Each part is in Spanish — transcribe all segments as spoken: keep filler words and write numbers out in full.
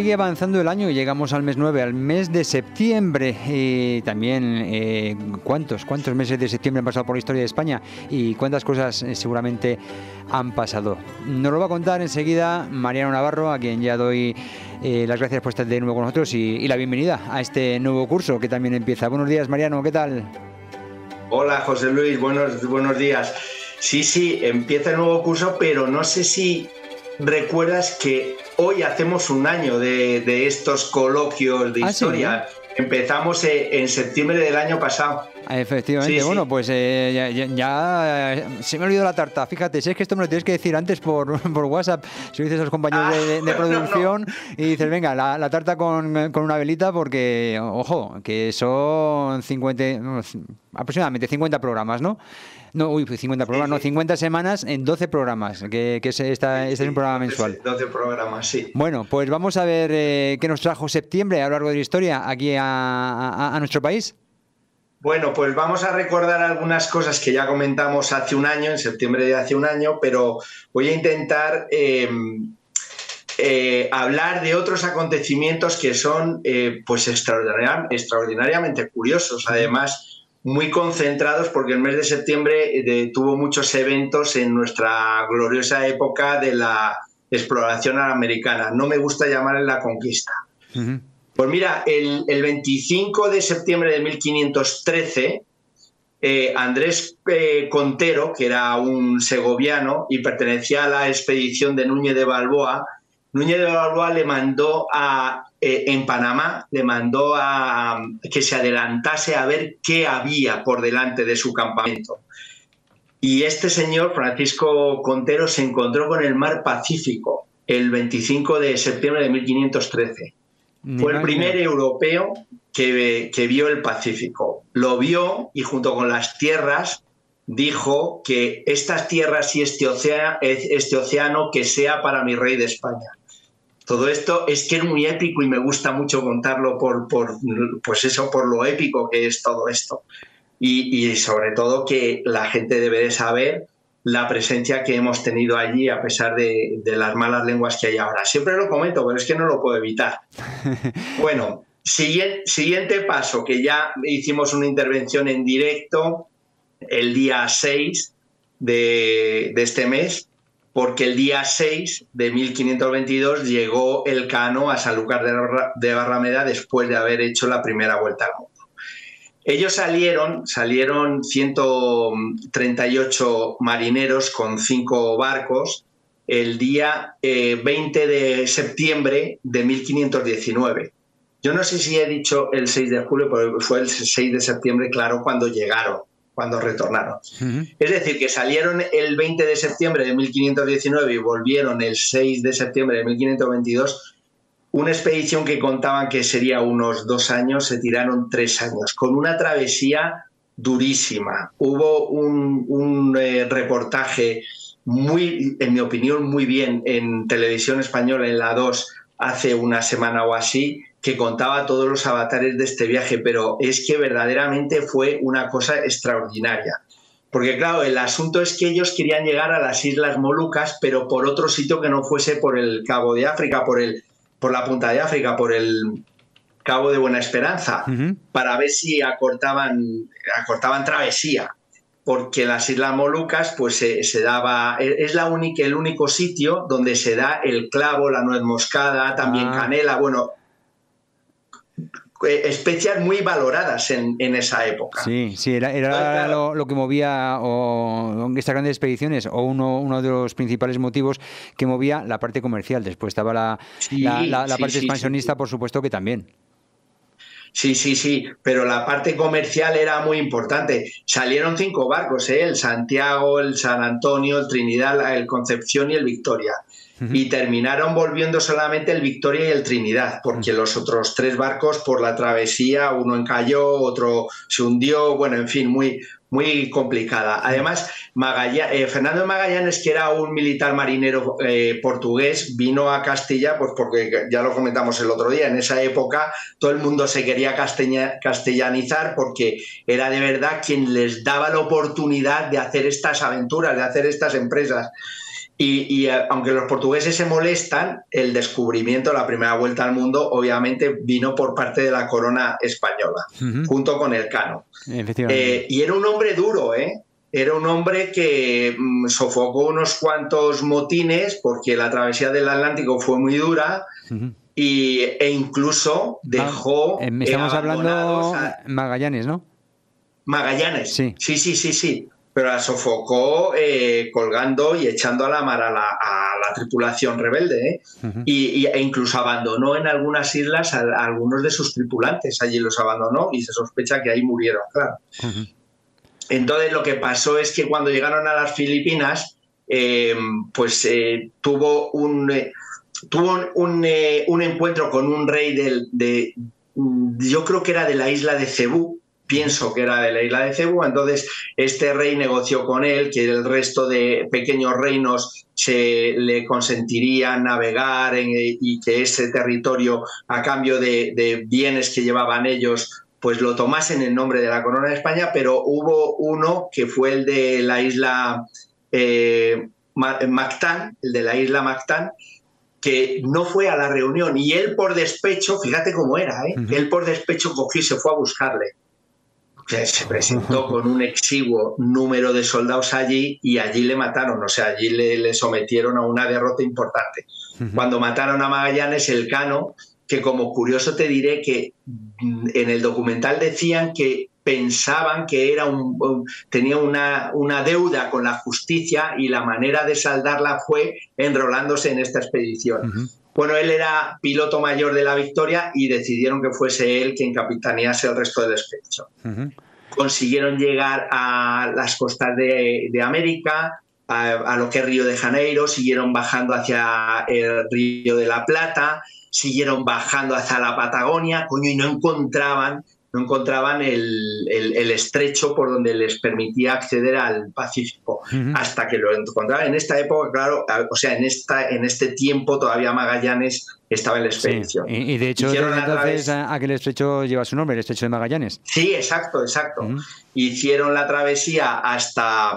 sigue avanzando el año y llegamos al mes nueve, al mes de septiembre. Y también, eh, ¿cuántos, cuántos meses de septiembre han pasado por la historia de España? Y cuántas cosas eh, seguramente han pasado. Nos lo va a contar enseguida Mariano Navarro, a quien ya doy eh, las gracias por estar de nuevo con nosotros y, y la bienvenida a este nuevo curso que también empieza. Buenos días, Mariano, ¿qué tal? Hola, José Luis, buenos, buenos días. Sí, sí, empieza el nuevo curso, pero no sé si recuerdas que hoy hacemos un año de, de estos coloquios de ¿Ah, historia. Sí? Empezamos en septiembre del año pasado. Efectivamente, sí, bueno, sí. pues eh, ya, ya, ya se me ha olvidado la tarta. Fíjate, si es que esto me lo tienes que decir antes por, por WhatsApp. Si lo dices a los compañeros ah, de, de producción no, no. y dices, venga, la, la tarta con, con una velita porque, ojo, que son cincuenta, no, aproximadamente cincuenta programas, ¿no? No, uy, cincuenta programas, sí, sí. no, cincuenta semanas en doce programas, que, que es esta, sí, este sí, es un programa mensual. doce programas, sí. Bueno, pues vamos a ver eh, qué nos trajo septiembre a lo largo de la historia aquí a, a, a nuestro país. Bueno, pues vamos a recordar algunas cosas que ya comentamos hace un año, en septiembre de hace un año, pero voy a intentar eh, eh, hablar de otros acontecimientos que son eh, pues extraordinariam- extraordinariamente curiosos, además muy concentrados porque el mes de septiembre eh, tuvo muchos eventos en nuestra gloriosa época de la exploración americana. No me gusta llamarle la conquista. Uh-huh. Pues mira, el, el veinticinco de septiembre de mil quinientos trece, eh, Andrés eh, Contero, que era un segoviano y pertenecía a la expedición de Núñez de Balboa, Núñez de Balboa le mandó a, eh, en Panamá, le mandó a, a que se adelantase a ver qué había por delante de su campamento. Y este señor, Francisco Contero, se encontró con el mar Pacífico el veinticinco de septiembre de mil quinientos trece. Fue el primer europeo que, que vio el Pacífico. Lo vio y junto con las tierras dijo que estas tierras y este océano, este océano que sea para mi rey de España. Todo esto es que es muy épico y me gusta mucho contarlo por, por, pues eso, por lo épico que es todo esto. Y, y sobre todo que la gente debe de saber la presencia que hemos tenido allí a pesar de, de las malas lenguas que hay ahora. Siempre lo comento, pero es que no lo puedo evitar. Bueno, siguiente, siguiente paso, que ya hicimos una intervención en directo el día seis de, de este mes, porque el día seis de mil quinientos veintidós llegó Elcano a Sanlúcar de, de Barrameda después de haber hecho la primera vuelta al mundo. Ellos salieron, salieron ciento treinta y ocho marineros con cinco barcos el día eh, veinte de septiembre de mil quinientos diecinueve. Yo no sé si he dicho el seis de julio, pero fue el seis de septiembre, claro, cuando llegaron, cuando retornaron. Uh-huh. Es decir, que salieron el veinte de septiembre de mil quinientos diecinueve y volvieron el seis de septiembre de mil quinientos veintidós. Una expedición que contaban que sería unos dos años, se tiraron tres años, con una travesía durísima. Hubo un, un eh, reportaje muy, en mi opinión, muy bien en Televisión Española, en la dos, hace una semana o así, que contaba todos los avatares de este viaje, pero es que verdaderamente fue una cosa extraordinaria. Porque claro, el asunto es que ellos querían llegar a las Islas Molucas, pero por otro sitio que no fuese por el Cabo de África, por el por la punta de África, por el Cabo de Buena Esperanza, uh-huh. para ver si acortaban, acortaban travesía, porque las Islas Molucas pues se, se daba, es la única, el único sitio donde se da el clavo, la nuez moscada, también ah. canela, bueno, especias muy valoradas en, en esa época. Sí, sí, era, era claro. lo, lo que movía o, estas grandes expediciones, o uno, uno de los principales motivos que movía la parte comercial. Después estaba la, sí, la, la, la parte sí, expansionista, sí, sí. por supuesto que también. Sí, sí, sí, pero la parte comercial era muy importante. Salieron cinco barcos, ¿eh? El Santiago, el San Antonio, el Trinidad, el Concepción y el Victoria. Uh-huh. Y terminaron volviendo solamente el Victoria y el Trinidad, porque uh-huh. los otros tres barcos por la travesía, uno encalló, otro se hundió, bueno, en fin, muy, muy complicada. Además, Magallanes, eh, Fernando de Magallanes, que era un militar marinero eh, portugués, vino a Castilla, pues porque ya lo comentamos el otro día, en esa época todo el mundo se quería castella, castellanizar porque era de verdad quien les daba la oportunidad de hacer estas aventuras, de hacer estas empresas. Y, y aunque los portugueses se molestan, el descubrimiento, la primera vuelta al mundo, obviamente vino por parte de la corona española, uh-huh. junto con Elcano. Eh, y era un hombre duro, ¿eh? Era un hombre que mmm, sofocó unos cuantos motines porque la travesía del Atlántico fue muy dura. Uh-huh. Y, e incluso dejó... Ah, estamos eh, hablando a... Magallanes, ¿no? Magallanes, sí, sí, sí, sí, sí. Pero la sofocó eh, colgando y echando a la mar a la, a la tripulación rebelde, ¿eh? Uh-huh. y, y, e incluso abandonó en algunas islas a, a algunos de sus tripulantes. Allí los abandonó y se sospecha que ahí murieron, claro. Uh-huh. Entonces lo que pasó es que cuando llegaron a las Filipinas, eh, pues eh, tuvo un... Eh, tuvo un, eh, un encuentro con un rey del, de, yo creo que era de la isla de Cebú, pienso que era de la isla de Cebú, entonces este rey negoció con él que el resto de pequeños reinos se le consentirían navegar en, y que ese territorio, a cambio de, de bienes que llevaban ellos, pues lo tomasen en nombre de la corona de España, pero hubo uno que fue el de la isla eh, Mactán, el de la isla Mactán, que no fue a la reunión y él por despecho, fíjate cómo era, ¿eh? Uh-huh. Él por despecho cogió y se fue a buscarle. O sea, se presentó con un exiguo número de soldados allí y allí le mataron, o sea, allí le, le sometieron a una derrota importante. Uh-huh. Cuando mataron a Magallanes, Elcano, que como curioso te diré que en el documental decían que pensaban que era un, un, tenía una, una deuda con la justicia y la manera de saldarla fue enrolándose en esta expedición. Uh-huh. Bueno, él era piloto mayor de la Victoria y decidieron que fuese él quien capitanease el resto de la expedición. Uh-huh. Consiguieron llegar a las costas de, de América, a, a lo que es Río de Janeiro, siguieron bajando hacia el Río de la Plata, siguieron bajando hacia la Patagonia, coño, y no encontraban... no encontraban el, el, el estrecho por donde les permitía acceder al Pacífico, uh-huh. hasta que lo encontraban. En esta época, claro, o sea, en, esta, en este tiempo todavía Magallanes estaba en la expedición. Sí. Y, y de hecho, desde entonces través... aquel estrecho lleva su nombre, el estrecho de Magallanes. Sí, exacto, exacto. Uh-huh. Hicieron la travesía hasta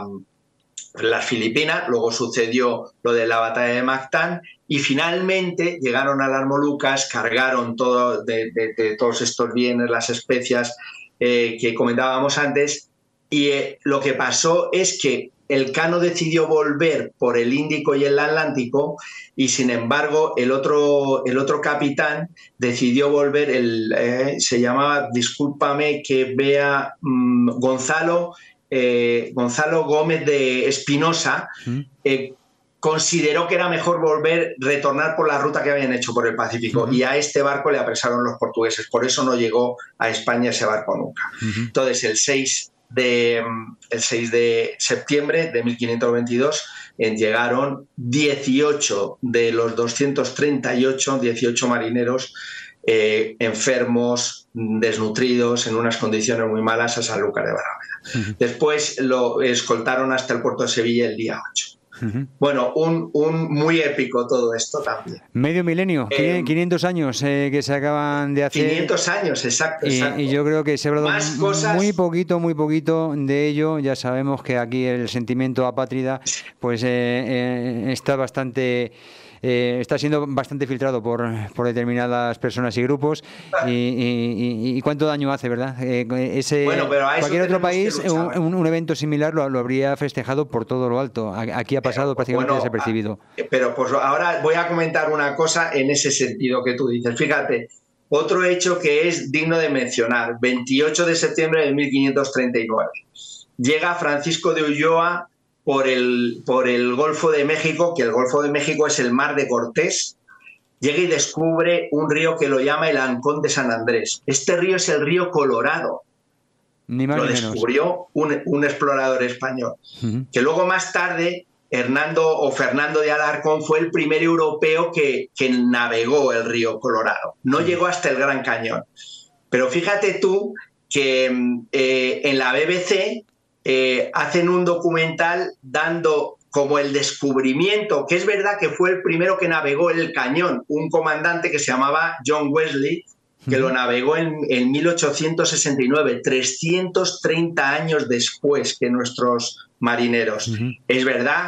las Filipinas, luego sucedió lo de la batalla de Mactán, y finalmente llegaron a las Molucas, cargaron todo de, de, de todos estos bienes, las especias eh, que comentábamos antes, y eh, lo que pasó es que Elcano decidió volver por el Índico y el Atlántico, y sin embargo el otro, el otro capitán decidió volver, el, eh, se llamaba, discúlpame que vea, mmm, Gonzalo, eh, Gonzalo Gómez de Espinosa, ¿Mm? eh, consideró que era mejor volver, retornar por la ruta que habían hecho por el Pacífico, uh-huh. y a este barco le apresaron los portugueses, por eso no llegó a España ese barco nunca. Uh-huh. Entonces el seis de septiembre de mil quinientos veintidós eh, llegaron dieciocho de los doscientos treinta y ocho, dieciocho marineros eh, enfermos, desnutridos, en unas condiciones muy malas a Sanlúcar de Barrameda. Uh-huh. Después lo escoltaron hasta el puerto de Sevilla el día ocho. Uh-huh. Bueno, un, un muy épico todo esto también. Medio milenio, eh, quinientos años eh, que se acaban de hacer. quinientos años, exacto. Y, exacto. y yo creo que se ha hablado Más cosas... muy poquito, muy poquito de ello. Ya sabemos que aquí el sentimiento apátrida pues eh, eh, está bastante... Eh, está siendo bastante filtrado por, por determinadas personas y grupos y, y, y cuánto daño hace, ¿verdad? Eh, ese, bueno, pero a cualquier otro país un, un, un evento similar lo, lo habría festejado por todo lo alto. Aquí ha pasado pero, prácticamente bueno, desapercibido. Pero pues ahora voy a comentar una cosa en ese sentido que tú dices. Fíjate, otro hecho que es digno de mencionar, veintiocho de septiembre de mil quinientos treinta y nueve. Llega Francisco de Ulloa Por el, por el Golfo de México, que el Golfo de México es el Mar de Cortés, llega y descubre un río que lo llama el Ancón de San Andrés. Este río es el río Colorado. Ni más lo ni descubrió un, un explorador español. Uh-huh. Que luego más tarde, Hernando o Fernando de Alarcón fue el primer europeo que, que navegó el río Colorado. No uh-huh. llegó hasta el Gran Cañón. Pero fíjate tú que eh, en la B B C... Eh, hacen un documental dando como el descubrimiento, que es verdad que fue el primero que navegó el cañón, un comandante que se llamaba John Wesley, que uh-huh. lo navegó en, en mil ochocientos sesenta y nueve, trescientos treinta años después que nuestros marineros. Uh-huh. Es verdad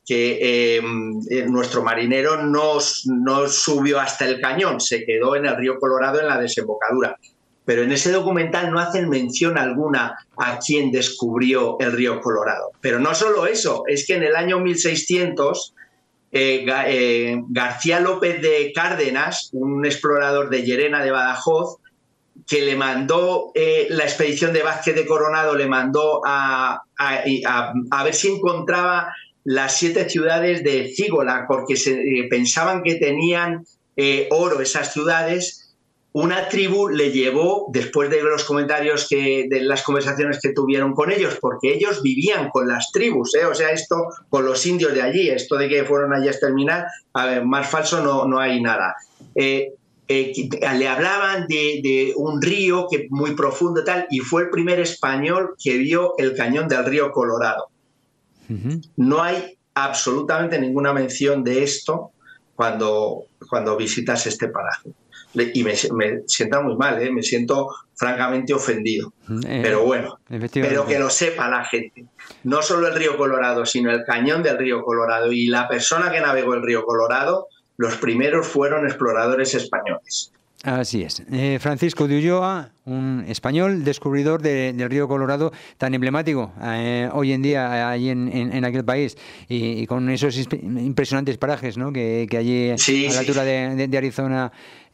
que eh, nuestro marinero no, no subió hasta el cañón, se quedó en el río Colorado en la desembocadura. Pero en ese documental no hacen mención alguna a quién descubrió el río Colorado. Pero no solo eso, es que en el año mil seiscientos eh, eh, García López de Cárdenas, un explorador de Llerena de Badajoz, que le mandó eh, la expedición de Vázquez de Coronado, le mandó a, a, a, a ver si encontraba las siete ciudades de Cígola, porque se, eh, pensaban que tenían eh, oro esas ciudades. Una tribu le llevó, después de los comentarios, que, de las conversaciones que tuvieron con ellos, porque ellos vivían con las tribus, ¿eh? O sea, esto con los indios de allí, esto de que fueron allí a exterminar, a ver, más falso no, no hay nada. Eh, eh, le hablaban de, de un río que, muy profundo y tal, y fue el primer español que vio el cañón del río Colorado. Uh-huh. No hay absolutamente ninguna mención de esto cuando, cuando visitas este paraje. Y me, me sienta muy mal, ¿eh? Me siento francamente ofendido. Eh, pero bueno, pero que lo sepa la gente. No solo el río Colorado, sino el cañón del río Colorado. Y la persona que navegó el río Colorado, los primeros fueron exploradores españoles. Así es. Eh, Francisco de Ulloa, un español descubridor de, del río Colorado, tan emblemático eh, hoy en día allí en, en, en aquel país, y, y con esos impresionantes parajes, ¿no? que, que allí sí, a la altura sí. de, de, de Arizona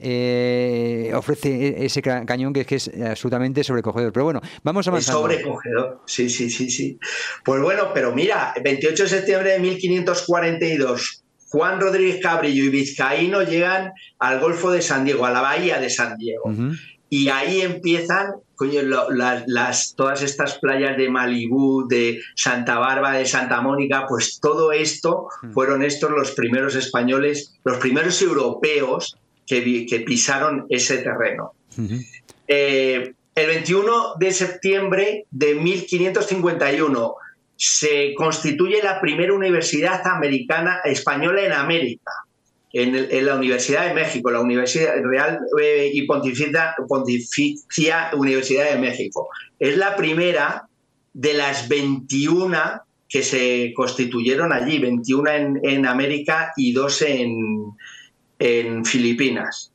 eh, ofrece ese cañón que, que es absolutamente sobrecogedor. Pero bueno, vamos avanzando. Es sobrecogedor, sí, sí, sí, sí. Pues bueno, pero mira, veintiocho de septiembre de mil quinientos cuarenta y dos, Juan Rodríguez Cabrillo y Vizcaíno llegan al Golfo de San Diego, a la bahía de San Diego. Uh-huh. Y ahí empiezan coño, lo, las, las, todas estas playas de Malibú, de Santa Bárbara, de Santa Mónica, pues todo esto uh-huh. fueron estos los primeros españoles, los primeros europeos que, que pisaron ese terreno. Uh-huh. Eh, el veintiuno de septiembre de mil quinientos cincuenta y uno se constituye la primera universidad americana española en América, en, el, en la Universidad de México, la Universidad Real eh, y Pontificia, Pontificia Universidad de México. Es la primera de las veintiuna que se constituyeron allí, veintiuna en, en América y dos en, en Filipinas.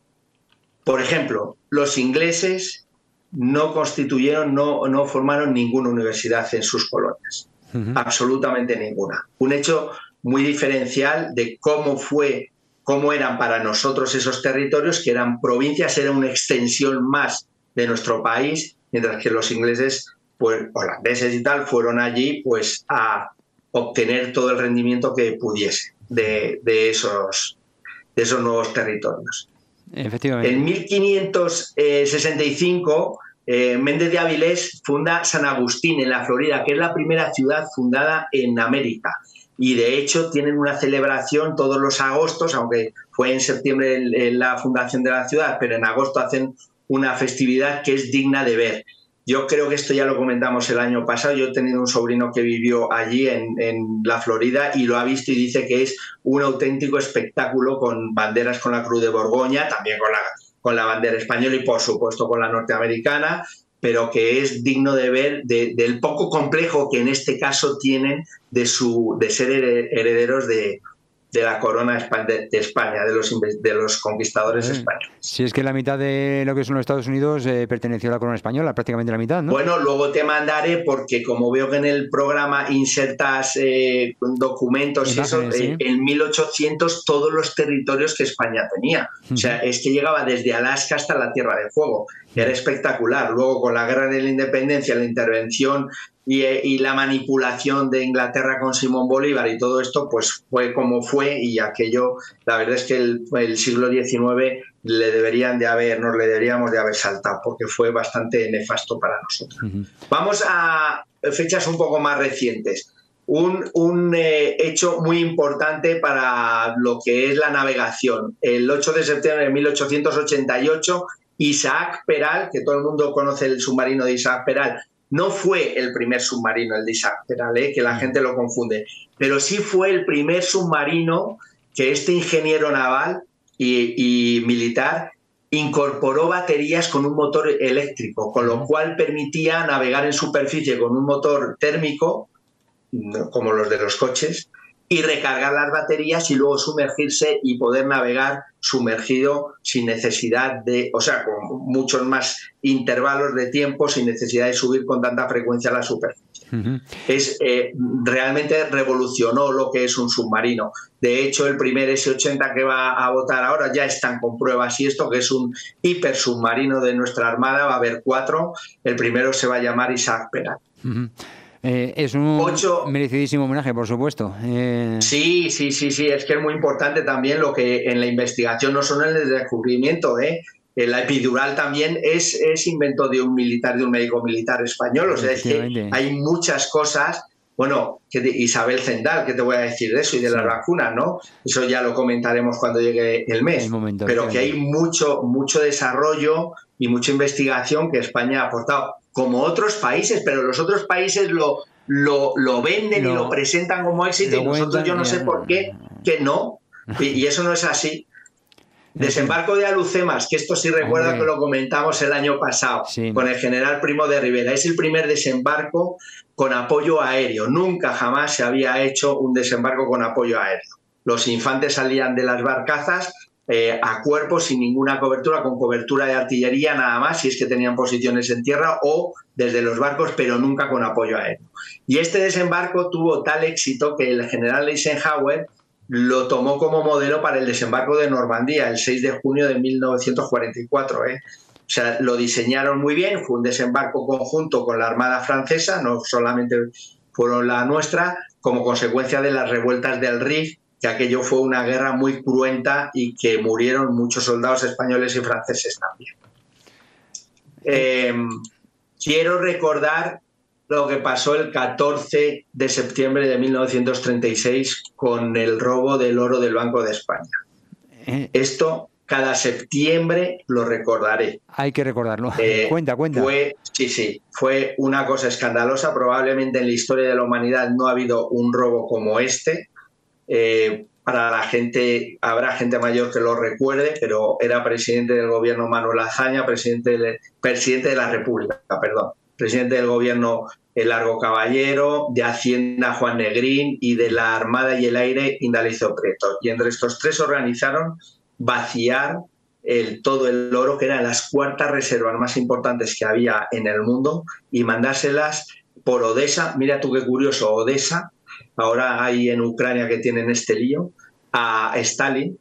Por ejemplo, los ingleses no constituyeron, no, no formaron ninguna universidad en sus colonias. Uh-huh. Absolutamente ninguna. Un hecho muy diferencial de cómo fue, cómo eran para nosotros esos territorios, que eran provincias, era una extensión más de nuestro país, mientras que los ingleses, pues holandeses y tal, fueron allí pues a obtener todo el rendimiento que pudiese de, de, esos, de esos nuevos territorios. Efectivamente. En mil quinientos sesenta y cinco Eh, Méndez de Avilés funda San Agustín en la Florida, que es la primera ciudad fundada en América. Y de hecho tienen una celebración todos los agostos, aunque fue en septiembre en, en la fundación de la ciudad, pero en agosto hacen una festividad que es digna de ver. Yo creo que esto ya lo comentamos el año pasado. Yo he tenido un sobrino que vivió allí en, en la Florida y lo ha visto y dice que es un auténtico espectáculo, con banderas con la Cruz de Borgoña, también con la con la bandera española y por supuesto con la norteamericana, pero que es digno de ver de, del poco complejo que en este caso tienen de, su, de ser herederos de, de la corona de España, de los, de los conquistadores eh, españoles. Si es que la mitad de lo que son los Estados Unidos eh, perteneció a la corona española, prácticamente la mitad, ¿no? Bueno, luego te mandaré, porque como veo que en el programa insertas eh, documentos y eso, sí. eh, en mil ochocientos todos los territorios que España tenía. Uh-huh. O sea, es que llegaba desde Alaska hasta la Tierra de Fuego. Era espectacular. Luego, con la Guerra de la Independencia, la intervención y, y la manipulación de Inglaterra con Simón Bolívar y todo esto, pues fue como fue, y aquello, la verdad es que el, el siglo diecinueve le deberían de haber, nos le deberíamos de haber saltado, porque fue bastante nefasto para nosotros. Uh-huh. Vamos a fechas un poco más recientes. Un, un eh, hecho muy importante para lo que es la navegación. El ocho de septiembre de mil ochocientos ochenta y ocho, Isaac Peral, que todo el mundo conoce el submarino de Isaac Peral, no fue el primer submarino, el de Isaac Peral, ¿eh? que la gente lo confunde, pero sí fue el primer submarino que este ingeniero naval y, y militar incorporó baterías con un motor eléctrico, con lo cual permitía navegar en superficie con un motor térmico, como los de los coches, y recargar las baterías y luego sumergirse y poder navegar sumergido sin necesidad de, o sea, con muchos más intervalos de tiempo, sin necesidad de subir con tanta frecuencia a la superficie. Uh-huh. Es, eh, realmente revolucionó lo que es un submarino. De hecho, el primer ese ochenta que va a votar ahora ya están con pruebas y esto, que es un hipersubmarino de nuestra Armada, va a haber cuatro. El primero se va a llamar Isaac Peral. Uh-huh. Eh, es un Ocho... merecidísimo homenaje, por supuesto. Eh... Sí, sí, sí, sí, es que es muy importante también lo que en la investigación, no solo en el descubrimiento, ¿eh? La epidural también es, es invento de un militar, de un médico militar español, o sea, es que hay muchas cosas. Bueno, que de Isabel Zendal, ¿qué te voy a decir de eso? Y de sí. las vacunas, ¿no? Eso ya lo comentaremos cuando llegue el mes. El momento, pero que hay mucho, mucho desarrollo y mucha investigación que España ha aportado, como otros países, pero los otros países lo, lo, lo venden lo, y lo presentan como éxito y nosotros yo no sé por qué, que no. Y, y eso no es así. Desembarco de Alucemas, que esto sí recuerda que lo comentamos el año pasado, sí. con el general Primo de Rivera. Es el primer desembarco con apoyo aéreo. Nunca jamás se había hecho un desembarco con apoyo aéreo. Los infantes salían de las barcazas eh, a cuerpo sin ninguna cobertura, con cobertura de artillería nada más, si es que tenían posiciones en tierra, o desde los barcos, pero nunca con apoyo aéreo. Y este desembarco tuvo tal éxito que el general Eisenhower lo tomó como modelo para el desembarco de Normandía, el seis de junio de mil novecientos cuarenta y cuatro. ¿eh? O sea, lo diseñaron muy bien, fue un desembarco conjunto con la Armada francesa, no solamente fueron la nuestra, como consecuencia de las revueltas del Rif, que aquello fue una guerra muy cruenta y que murieron muchos soldados españoles y franceses también. Eh, quiero recordar lo que pasó el catorce de septiembre de mil novecientos treinta y seis con el robo del oro del Banco de España. Esto cada septiembre lo recordaré. Hay que recordarlo. Eh, cuenta, cuenta. Fue, sí, sí, fue una cosa escandalosa. Probablemente en la historia de la humanidad no ha habido un robo como este. Eh, para la gente, habrá gente mayor que lo recuerde, pero era presidente del gobierno Manuel Azaña, presidente de, presidente de la República, perdón. Presidente del gobierno el Largo Caballero, de Hacienda Juan Negrín y de la Armada y el Aire Indalecio Prieto. Y entre estos tres organizaron vaciar el, todo el oro, que eran las cuartas reservas más importantes que había en el mundo, y mandárselas por Odessa. Mira tú qué curioso, Odessa, ahora hay en Ucrania que tienen este lío, a Stalin.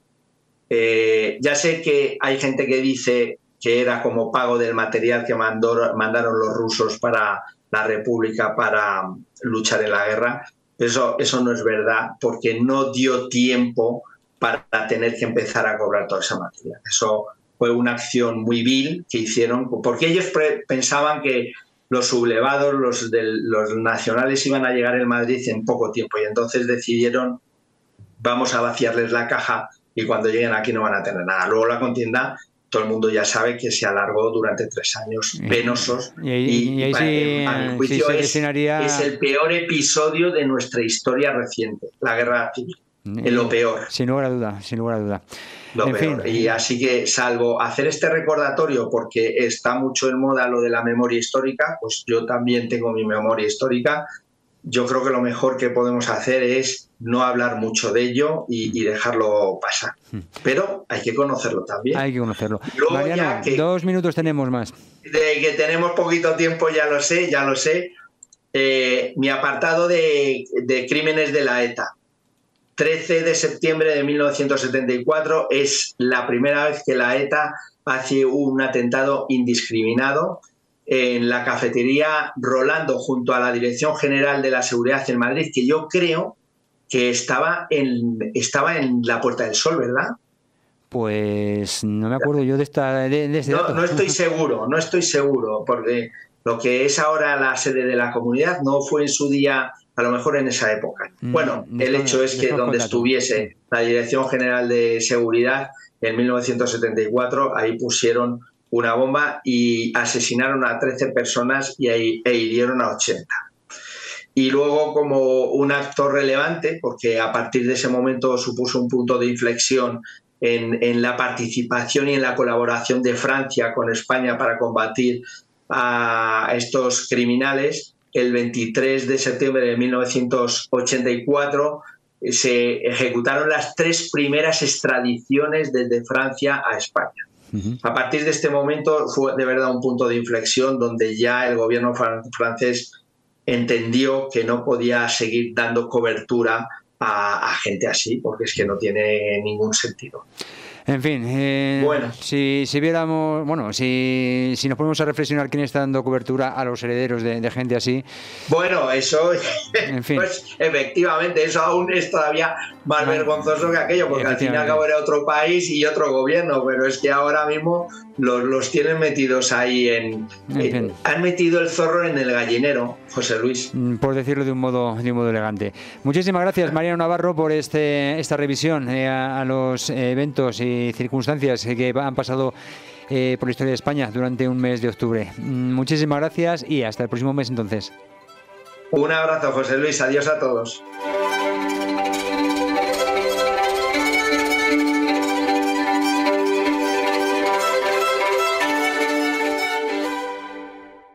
Eh, ya sé que hay gente que dice que era como pago del material que mandó, mandaron los rusos para la República para luchar en la guerra. Eso, eso no es verdad, porque no dio tiempo para tener que empezar a cobrar toda esa material. Eso fue una acción muy vil que hicieron, porque ellos pensaban que los sublevados, los, del, los nacionales, iban a llegar en Madrid en poco tiempo, y entonces decidieron, vamos a vaciarles la caja y cuando lleguen aquí no van a tener nada. Luego la contienda, todo el mundo ya sabe que se alargó durante tres años penosos, y, y, y, y sí, a mi juicio sí, es, destinaría... es el peor episodio de nuestra historia reciente, la guerra civil, es lo peor. Sin lugar a duda, sin lugar a duda. Lo en peor. Fin. Y así que, salvo hacer este recordatorio, porque está mucho en moda lo de la memoria histórica, pues yo también tengo mi memoria histórica. Yo creo que lo mejor que podemos hacer es no hablar mucho de ello y, y dejarlo pasar. Pero hay que conocerlo también. Hay que conocerlo. Luego, Mariano, ya que, dos minutos tenemos más. De que tenemos poquito tiempo, ya lo sé, ya lo sé. Eh, mi apartado de, de crímenes de la ETA. trece de septiembre de mil novecientos setenta y cuatro es la primera vez que la ETA hace un atentado indiscriminado en la cafetería Rolando, junto a la Dirección General de la Seguridad en Madrid, que yo creo que estaba en, estaba en la Puerta del Sol, ¿verdad? Pues no me acuerdo yo de esta de, de ese no, dato. no estoy seguro, no estoy seguro, porque lo que es ahora la sede de la comunidad no fue en su día, a lo mejor en esa época. Bueno, mm, el hecho es que donde estuviese la Dirección General de Seguridad en mil novecientos setenta y cuatro, ahí pusieron una bomba y asesinaron a trece personas y ahí, e hirieron a ochenta. Y luego, como un acto relevante, porque a partir de ese momento supuso un punto de inflexión en, en la participación y en la colaboración de Francia con España para combatir a estos criminales, el veintitrés de septiembre de mil novecientos ochenta y cuatro se ejecutaron las tres primeras extradiciones desde Francia a España. Uh-huh. A partir de este momento fue de verdad un punto de inflexión donde ya el gobierno francés entendió que no podía seguir dando cobertura a, a gente así, porque es que no tiene ningún sentido. En fin, eh, bueno. si, si viéramos, bueno, si, si nos ponemos a reflexionar quién está dando cobertura a los herederos de, de gente así. Bueno, eso, en fin. Pues efectivamente, eso aún es todavía más ah, vergonzoso que aquello, porque al fin y al cabo era otro país y otro gobierno, pero es que ahora mismo los, los tienen metidos ahí en... en fin. Han metido el zorro en el gallinero, José Luis. Por decirlo de un modo, de un modo elegante. Muchísimas gracias, Mariano Navarro, por este esta revisión eh, a, a los eventos y circunstancias que han pasado eh, por la historia de España durante un mes de octubre. Muchísimas gracias y hasta el próximo mes entonces. Un abrazo, José Luis. Adiós a todos.